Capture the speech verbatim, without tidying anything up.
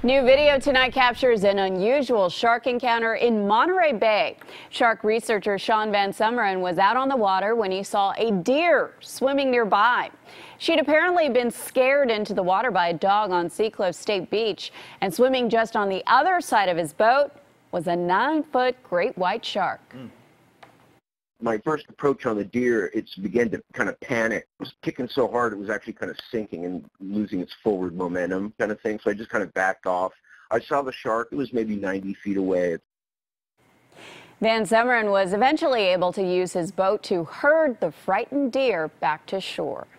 New video tonight captures an unusual shark encounter in Monterey Bay. Shark researcher Sean Van Summeren was out on the water when he saw a deer swimming nearby. She'd apparently been scared into the water by a dog on Seacliff State Beach, and swimming just on the other side of his boat was a nine-foot great white shark. Mm. My first approach on the deer, it began to kind of panic. It was kicking so hard it was actually kind of sinking and losing its forward momentum kind of thing. So I just kind of backed off. I saw the shark. It was maybe ninety feet away. Van Summeren was eventually able to use his boat to herd the frightened deer back to shore.